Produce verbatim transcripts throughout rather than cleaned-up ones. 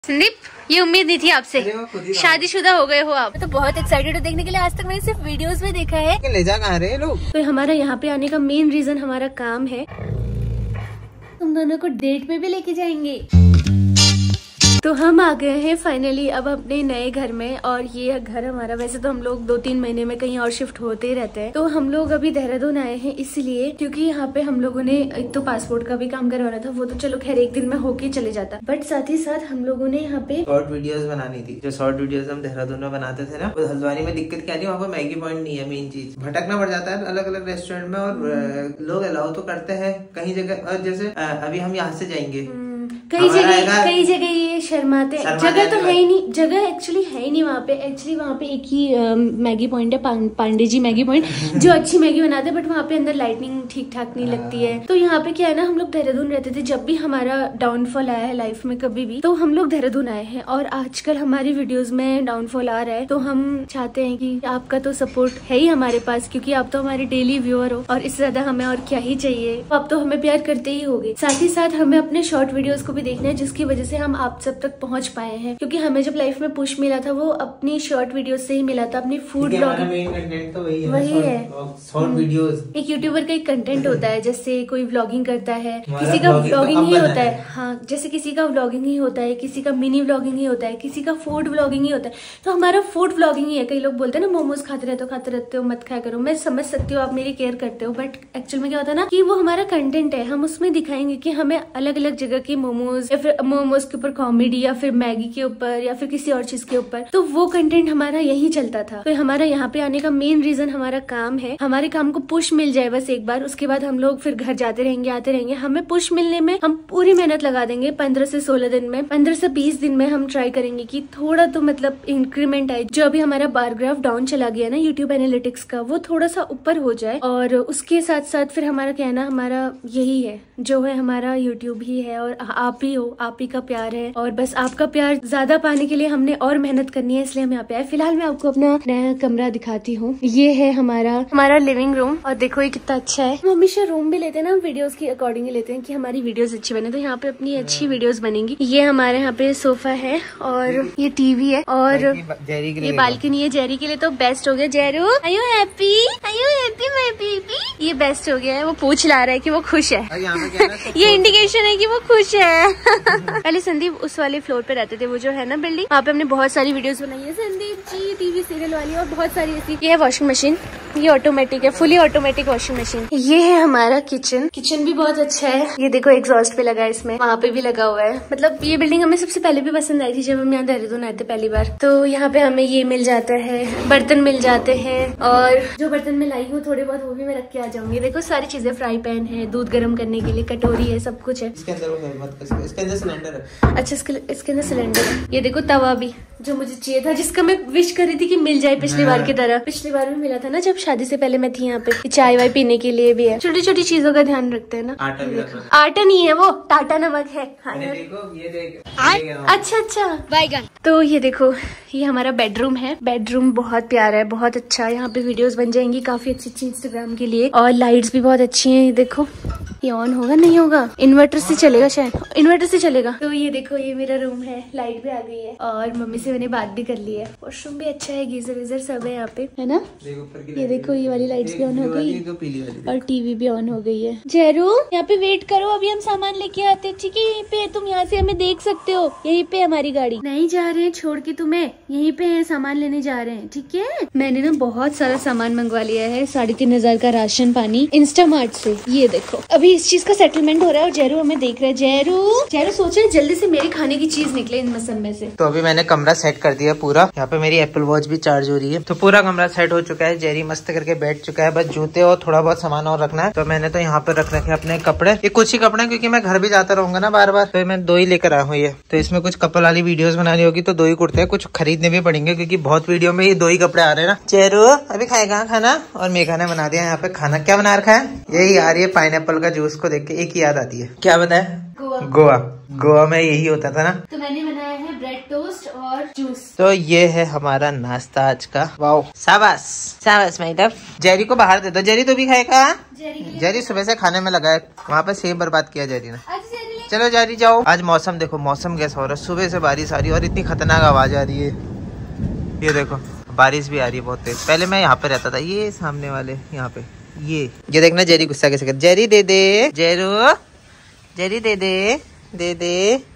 संदीप, ये उम्मीद नहीं थी आपसे। शादीशुदा हो गए हो आप। तो बहुत एक्साइटेड हो देखने के लिए। आज तक मैंने सिर्फ वीडियोस में देखा है। ले जा कहाँ रहे लोग। तो हमारा यहाँ पे आने का मेन रीजन हमारा काम है। तुम दोनों को डेट पे भी लेके जाएंगे। तो हम आ गए हैं फाइनली अब अपने नए घर में। और ये घर हमारा, वैसे तो हम लोग दो तीन महीने में कहीं और शिफ्ट होते ही रहते हैं। तो हम लोग अभी देहरादून आए हैं इसलिए क्योंकि यहाँ पे हम लोगों ने एक तो पासपोर्ट का भी काम करवाना था। वो तो चलो खैर एक दिन में होके चले जाता, बट साथ ही साथ हम लोगों ने यहाँ पे शॉर्ट वीडियोस बनानी थी। जो शॉर्ट वीडियोस हम देहरादून में बनाते थे ना, हल्द्वानी में दिक्कत क्या थी, वहाँ पे मैगी पॉइंट नहीं है। मेन चीज भटकना पड़ जाता है अलग अलग रेस्टोरेंट में। और लोग अलाउ तो करते हैं कहीं जगह, और जैसे अभी हम यहाँ से जाएंगे कई जगह कई जगह ये शर्माते हैं। जगह तो है ही नहीं, जगह एक्चुअली है ही नहीं वहाँ पे। एक्चुअली वहाँ पे एक ही मैगी पॉइंट है, पांडे जी मैगी पॉइंट, जो अच्छी मैगी बनाते हैं, बट वहाँ पे अंदर लाइटनिंग ठीक ठाक नहीं लगती है। तो यहाँ पे क्या है ना, हम लोग देहरादून रहते थे। जब भी हमारा डाउनफॉल आया है लाइफ में कभी भी, तो हम लोग देहरादून आए हैं। और आजकल हमारी वीडियोज में डाउनफॉल आ रहा है, तो हम चाहते हैं कि आपका तो सपोर्ट है ही हमारे पास, क्योंकि आप तो हमारे डेली व्यूअर हो और इससे ज्यादा हमें और क्या ही चाहिए। आप तो हमें प्यार करते ही होगे। साथ ही साथ हमें अपने शॉर्ट वीडियोज को भी देखना है, जिसकी वजह से हम आप सब तक पहुंच पाए हैं। क्योंकि हमें जब लाइफ में पुश मिला था वो अपनी शॉर्ट वीडियो से ही मिला था, अपनी फूड ब्लॉगिंग। मेन कंटेंट तो वही है, वही है शॉर्ट वीडियोस। एक यूट्यूबर का एक कंटेंट होता है, जैसे कोई व्लॉगिंग करता है, किसी का व्लॉगिंग ही होता है। हाँ, जैसे किसी का व्लॉगिंग ही होता है, किसी का मिनी व्लॉगिंग ही होता है, किसी का फूड व्लॉगिंग ही होता है। तो हमारा फूड व्लॉगिंग ही है। कई लोग बोलते हैं ना मोमोज खाते रहते हो खाते रहते हो, मत खाया करो। मैं समझ सकती हूँ, आप मेरी केयर करते हो, बट एक्चुअल में क्या होता है ना कि वो हमारा कंटेंट है। हम उसमें दिखाएंगे कि हमें अलग अलग जगह की मोमोज, या फिर मोमोज के ऊपर कॉमेडी, या फिर मैगी के ऊपर, या फिर किसी और चीज के ऊपर। तो वो कंटेंट हमारा यही चलता था। तो हमारा यहाँ पे आने का मेन रीजन हमारा काम है। हमारे काम को पुश मिल जाए बस एक बार, उसके बाद हम लोग फिर घर जाते रहेंगे आते रहेंगे। हमें पुश मिलने में हम पूरी मेहनत लगा देंगे। पंद्रह से सोलह दिन में, पंद्रह से बीस दिन में हम ट्राई करेंगे कि थोड़ा तो मतलब इंक्रीमेंट आए। जो अभी हमारा बार ग्राफ डाउन चला गया ना यूट्यूब एनालिटिक्स का, वो थोड़ा सा ऊपर हो जाए। और उसके साथ साथ फिर हमारा कहना हमारा यही है, जो है हमारा यूट्यूब ही है और आप ही हो, आप ही का प्यार है। और बस आपका प्यार ज्यादा पाने के लिए हमने और मेहनत करनी है, इसलिए हम यहाँ पे आए। फिलहाल मैं आपको अपना नया कमरा दिखाती हूँ। ये है हमारा हमारा लिविंग रूम, और देखो ये कितना अच्छा है। हम हमेशा रूम भी लेते हैं ना, हम वीडियोस की अकॉर्डिंग ही लेते हैं कि हमारी वीडियोस अच्छी बने। तो यहाँ पे अपनी अच्छी वीडियोस बनेंगी। ये हमारे यहाँ पे सोफा है, और ये टीवी है, और ये बालकनी है। जेरी के लिए तो बेस्ट हो गया। Jeru, are you happy? Are you happy my baby? ये बेस्ट हो गया है। वो पूछ ला रहा है कि वो खुश है। ये इंडिकेशन है कि वो खुश है। पहले संदीप उस वाले फ्लोर पे रहते थे, वो जो है ना बिल्डिंग, वहाँ पे हमने बहुत सारी वीडियोस बनाई है संदीप जी, टीवी सीरियल वाली, और बहुत सारी ऐसी। ये है वॉशिंग मशीन, ये ऑटोमेटिक है, फुली ऑटोमेटिक वॉशिंग मशीन। ये है हमारा किचन। किचन भी बहुत अच्छा है। ये देखो एग्जॉस्ट पे लगा है, इसमें वहाँ पे भी लगा हुआ है। मतलब ये बिल्डिंग हमें सबसे पहले भी पसंद आई थी जब हम यहाँ देहरादून आए थे पहली बार। तो यहाँ पे हमें ये मिल जाता है, बर्तन मिल जाते हैं, और जो बर्तन में लाई हूँ थोड़े बहुत वो भी मैं रख के आ जाऊंगी। देखो सारी चीजें, फ्राई पैन है, दूध गर्म करने के लिए कटोरी है, सब कुछ है। इसके अंदर इसके अंदर सिलेंडर है। अच्छा, इसके इसके अंदर सिलेंडर है। ये देखो तवा भी, जो मुझे चाहिए था, जिसका मैं विश कर रही थी कि मिल जाए पिछली बार की तरह। पिछली बार भी मिला था ना जब शादी से पहले मैं थी यहाँ पे। चाय वाय पीने के लिए भी है। छोटी छोटी चीजों का ध्यान रखते हैं ना। आटा भी आटा नहीं है, वो टाटा नमक है। हाँ, देखो ये देख। अच्छा अच्छा बैगन। तो ये देखो, ये हमारा बेडरूम है। बेडरूम बहुत प्यारा है, बहुत अच्छा। यहाँ पे वीडियोस बन जाएंगी काफी अच्छी अच्छी इंस्टाग्राम के लिए, और लाइट्स भी बहुत अच्छी हैं। ये देखो, ये ऑन होगा नहीं होगा, इन्वर्टर से चलेगा शायद, इन्वर्टर से चलेगा। तो ये देखो, ये मेरा रूम है। लाइट भी आ गई है, और मम्मी से मैंने बात भी कर ली है। वॉशरूम भी अच्छा है, गीजर वीजर सब है यहाँ पे, है ना। ये देखो, ये वाली लाइट्स भी ऑन हो गई, और टीवी भी ऑन हो गई है। जेरू, यहाँ पे वेट करो, अभी हम सामान लेके आते। ठीक है, यहीं पे तुम यहाँ से हमें देख सकते हो। यहीं पे हमारी गाड़ी, नहीं जा रहे हैं छोड़ के तुम्हें, यहीं पे है, सामान लेने जा रहे हैं। ठीक है, मैंने ना बहुत सारा सामान मंगवा लिया है। साढ़े तीन हजार का राशन पानी इंस्टामार्ट से। ये देखो, अभी इस चीज का सेटलमेंट हो रहा है, और जेरू हमें देख रहा है। जेरू जेरू सोच रहे जल्दी से मेरे खाने की चीज निकले इन सब में से। तो अभी मैंने कमरा सेट कर दिया पूरा। यहाँ पे मेरी एप्पल वॉच भी चार्ज हो रही है। तो पूरा कमरा सेट हो चुका है। जेरी मस्त करके बैठ चुका है। बस जूते और थोड़ा बहुत सामान और रखना है। तो मैंने तो यहाँ पे रख रखे अपने कपड़े। ये कुछ ही कपड़े, क्योंकि मैं घर भी जाता रहूंगा ना बार बार, तो मैं दो ही लेकर आया हूँ। ये तो इसमें कुछ कपल वाली वीडियोस बनानी होगी, तो दो ही कुर्ते हैं। कुछ खरीदने भी पड़ेंगे, क्योंकि बहुत वीडियो में ये दो ही कपड़े आ रहे हैं ना। जेरू अभी खाएगा खाना, और मेघा ने बना दिया यहाँ पे खाना। क्या बना रखा है? यही यार, ये पाइनएप्पल का जूस को देख के एक ही याद आती है। क्या बताया? गोवा। गोवा गोवा में यही होता था ना। तो मैंने बनाया है ब्रेड टोस्ट और जूस। तो ये है हमारा नाश्ता आज का। वाओ, शाबाश शाबाश मैडम। जेरी को बाहर दे दो। जेरी तो भी खाएगा। जेरी, जेरी सुबह से खाने में लगा है, वहाँ पे सेब बर्बाद किया जेरी ने। चलो जारी जाओ। आज मौसम देखो, मौसम कैसा हो रहा है, सुबह से बारिश आ रही है और इतनी खतरनाक आवाज आ रही है। ये देखो बारिश भी आ रही है बहुत तेज। पहले मैं यहाँ पे रहता था, ये सामने वाले यहाँ पे, ये ये देखना जेरी गुस्सा कैसे कर। जेरी दे दे, जेरू जेरी दे दे, दे दे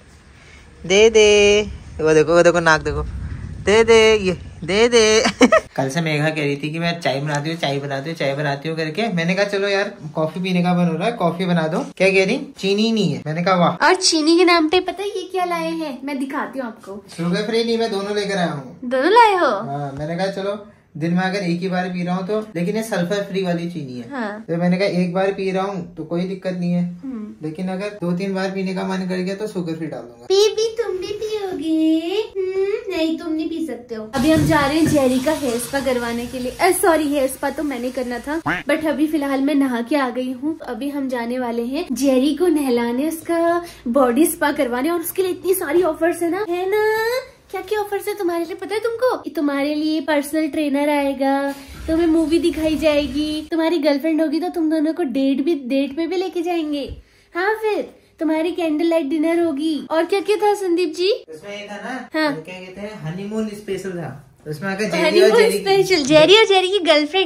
दे दे। वो देखो, वो देखो नाक देखो, दे दे, ये दे दे। कल से मेघा कह रही थी कि मैं चाय बनाती हूँ, चाय बनाती हूँ, चाय बनाती हूँ करके। मैंने कहा चलो यार कॉफी पीने का मन हो रहा है, कॉफी बना दो। क्या कह रही, चीनी नहीं है। मैंने कहा वाह। और चीनी के नाम पे पता है ये क्या लाए हैं, मैं दिखाती हूँ आपको। शुगर फ्री नहीं, मैं दोनों लेकर आया हूँ। दोनों लाए हो? हाँ, मैंने कहा चलो दिन में अगर एक ही बार पी रहा हूँ तो, लेकिन ये सल्फर फ्री वाली चीनी है। हाँ। तो मैंने कहा एक बार पी रहा हूँ तो कोई दिक्कत नहीं है, लेकिन अगर दो तीन बार पीने का मन कर गया तो शुगर फ्री डाल दूंगा। बेबी तुम भी पियोगे? नहीं तुम नहीं पी सकते हो। अभी हम जा रहे हैं जेरी का हेयर स्पा करवाने के लिए। सॉरी हेयर स्पा तो मैंने करना था, बट अभी फिलहाल मैं नहा के आ गई हूँ। अभी हम जाने वाले हैं जेरी को नहलाने, उसका बॉडी स्पा करवाने, और उसके लिए इतनी सारी ऑफर्स है ना, है ना। क्या क्या ऑफर्स है तुम्हारे लिए पता है तुमको? तुम्हारे लिए पर्सनल ट्रेनर आएगा, तुम्हें मूवी दिखाई जाएगी, तुम्हारी गर्लफ्रेंड होगी तो तुम दोनों को डेट भी डेट पे भी लेके जाएंगे। हाँ, फिर तुम्हारी कैंडल लाइट डिनर होगी। और क्या क्या था संदीप जी? उसमें ये था ना, हाँ, क्या कहते हैं, हनीमून स्पेशल था। उसमें अगर जेरी और जेरी स्पेशल, जेरी और जेरी की गर्लफ्रेंड,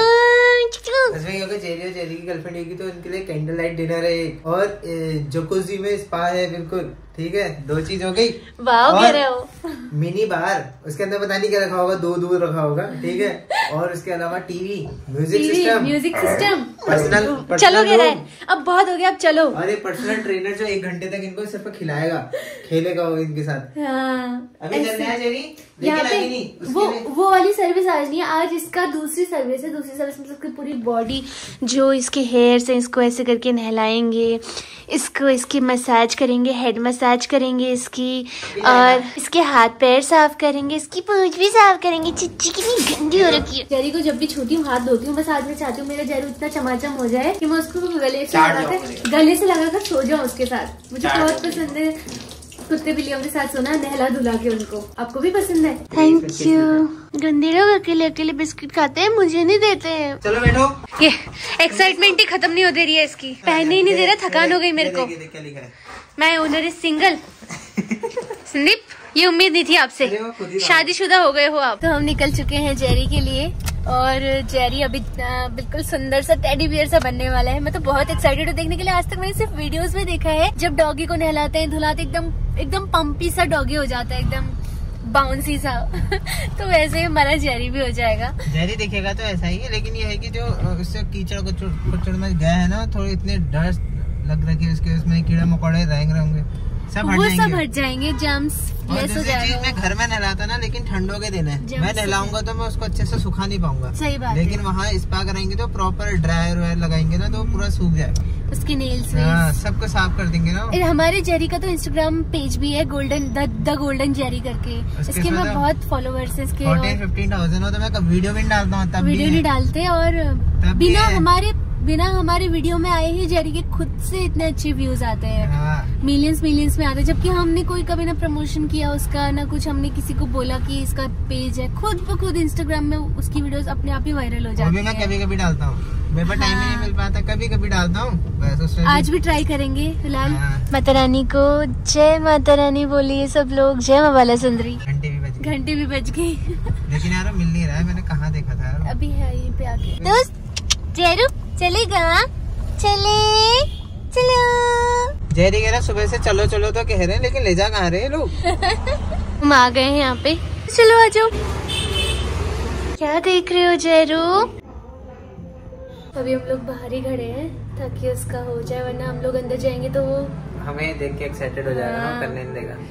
उसमें अगर जेरी और जेरी की गर्लफ्रेंड होगी तो उनके लिए कैंडल लाइट डिनर है, और जकूजी में स्पा है, बिल्कुल ठीक है। दो चीज हो गई। वाह कह रहे हो। मिनी बार, उसके अंदर पता नहीं क्या रखा होगा, दो दूध रखा होगा, ठीक है। और उसके अलावा TV, music system, music system, personal. चलो कह रहा है, अब बहुत हो गया, अब चलो। अरे पर्सनल ट्रेनर जो एक घंटे तक इनको सिर्फ खिलाएगा, खेलेगा वो इनके साथ। हाँ, अभी चलते हैं जेरी, यहाँ पे वो वो वाली सर्विस आज नहीं है, आज इसका दूसरी सर्विस है। दूसरी सर्विस मतलब इसकी पूरी बॉडी, जो इसके हेयर्स हैं, इसको ऐसे करके नहलाएंगे, इसको इसकी मसाज करेंगे, हेड मसाज करेंगे इसकी, और इसके हाथ पैर साफ करेंगे, इसकी पूंछ भी साफ करेंगे। चिच्ची कितनी गंदी हो रखी है। जेरी को जब भी छूती हूँ हाथ धोती हूँ, बस आज मैं चाहती हूँ मेरा जेरू इतना चमाचम हो जाए कि मैं उसको गले से लगाकर गले से लगाकर सो जाऊँ उसके साथ। मुझे बहुत पसंद है कुत्ते बिल्लियों के साथ सोना, नहला धुला के उनको। आपको भी पसंद है? Thank you. गंदे लोग अकेले अकेले बिस्किट खाते हैं, मुझे नहीं देते हैं। चलो बैठो। ये एक्साइटमेंट ही खत्म नहीं हो दे रही है इसकी, पहनने ही नहीं दे रहा, थकान हो गई मेरे को। मैं ओनर इज सिंगल। संदीप, ये उम्मीद नहीं थी आपसे, शादीशुदा हो गए हो आप। तो हम निकल चुके हैं जेरी के लिए, और जेरी अभी बिल्कुल सुंदर सा टेडी बियर सा बनने वाला है। मैं तो बहुत एक्साइटेड हूँ देखने के लिए। आज तक मैंने सिर्फ वीडियोस में देखा है, जब डॉगी को नहलाते हैं धुलाते एकदम एकदम पंपी सा डॉगी हो जाता है, एकदम बाउंसी सा। तो वैसे हमारा जेरी भी हो जाएगा। जेरी दिखेगा तो ऐसा ही है, लेकिन ये है कि जो उससे कीचड़ कुचड़ में गया है ना, थोड़े इतने डस्ट लग रखे उसके, उसमें कीड़े मकोड़े रहेंगे होंगे, सब हट वो जाएंगे। सब हट जाएंगे, जम्स लेस हो जाएगा। मैं घर में नहलाता ना, लेकिन ठंडों के दिन है, मैं नहलाऊंगा तो मैं उसको अच्छे से सुखा नहीं पाऊंगा। सही बात। लेकिन वहाँ स्पा कराएंगे तो प्रॉपर ड्रायर वायर लगाएंगे ना, तो पूरा सूख जाएगा। उसके नेल्स हाँ, सबको साफ कर देंगे ना। हमारे जेरी का तो इंस्टाग्राम पेज भी है, गोल्डन द गोल्डन जेरी करके। इसके में बहुत फॉलोवर्स है इसके। फोर्टीन फिफ्टीन थाउजेंड हो, तो मैं वीडियो भी नहीं डालता हूँ, तब वीडियो नहीं डालते, और बिना हमारे बिना हमारे वीडियो में आए ही जेरी के खुद से इतने अच्छे व्यूज आते हैं। हाँ। मिलियंस मिलियंस में आते हैं, जबकि हमने कोई कभी ना प्रमोशन किया उसका, ना कुछ हमने किसी को बोला कि इसका पेज है। खुद ब खुद इंस्टाग्राम में उसकी वीडियोस अपने आप ही वायरल हो जाती है। मैं कभी कभी डालता हूँ, मेरे पास टाइम नहीं मिल पाता, कभी कभी डालता हूँ। आज भी ट्राई करेंगे। फिलहाल माता रानी को जय माता रानी बोलिए सब लोग, जय माँ बाला सुंदरी। घंटे भी बज घंटे भी बज गई। लेकिन यार मिल नहीं रहा है, मैंने कहाँ देखा था यार। अभी है यहीं पे आके। दोस्त जेरू चलेगा, चले चलो। जेरी कह रहा सुबह से चलो चलो तो कह रहे हैं, लेकिन ले जा कहाँ रहे हैं लोग। हम आ गए हैं यहाँ पे, चलो आ जाओ। क्या देख रहे हो जेरू? अभी हम लोग बाहर ही खड़े हैं ताकि उसका हो जाए, वरना हम लोग अंदर जाएंगे तो वो हमें देख के एक्साइटेड हो जाएगा ना, करने नहीं देगा।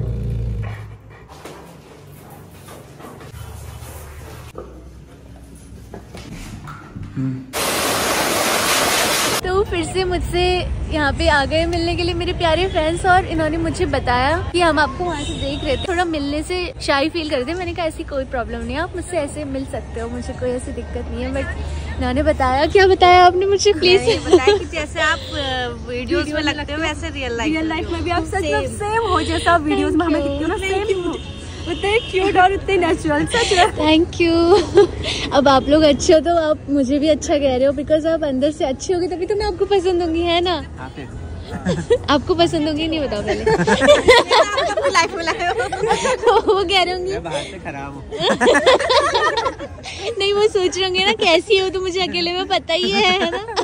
तो फिर से मुझसे यहाँ पे आ गए मिलने के लिए मेरे प्यारे फ्रेंड्स, और इन्होंने मुझे बताया कि हम आपको वहाँ से देख रहे थे, थोड़ा मिलने से शाई फील कर रहे थे। मैंने कहा ऐसी कोई प्रॉब्लम नहीं है, आप मुझसे ऐसे मिल सकते हो, मुझे कोई ऐसी दिक्कत नहीं है। बट इन्होंने बताया, क्या बताया आपने मुझे प्लीज? बताया कि जैसे आप वीडियोस में लगते हो वैसे रियल लाइफ रियल लाइफ में भी आप सच में सेम हो, जैसा वीडियोस में हमें दिखते हो ना, सेम उतने क्यूट और उतने नेचुरल। सच में थैंक यू। अब आप लोग अच्छे हो तो आप मुझे भी अच्छा कह रहे हो, बिकॉज आप अंदर से अच्छे होगे तभी तो मैं आपको पसंद होंगी, है ना? आपको पसंद होगी नहीं बताओ पहले। लाइफ में लाए हो। वो कह रहे होंगे बाहर से खराब हूँ। नहीं वो सोच रहे होंगे ना कैसी हो तो मुझे अकेले में पता ही है, है ना।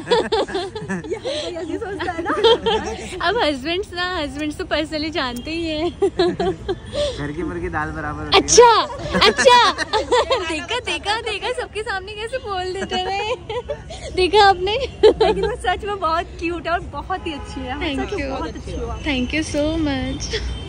सोचता है ना। अब हस्बैंड्स ना हस्बैंड्स तो पर्सनली जानते ही है। घर की मुर्गी दाल बराबर। अच्छा अच्छा देखा देखा देखा सबके सामने कैसे बोल देते हैं। देखा आपने। लेकिन वो सच में बहुत क्यूट है और बहुत ही अच्छी है। Thank you, thank you so much.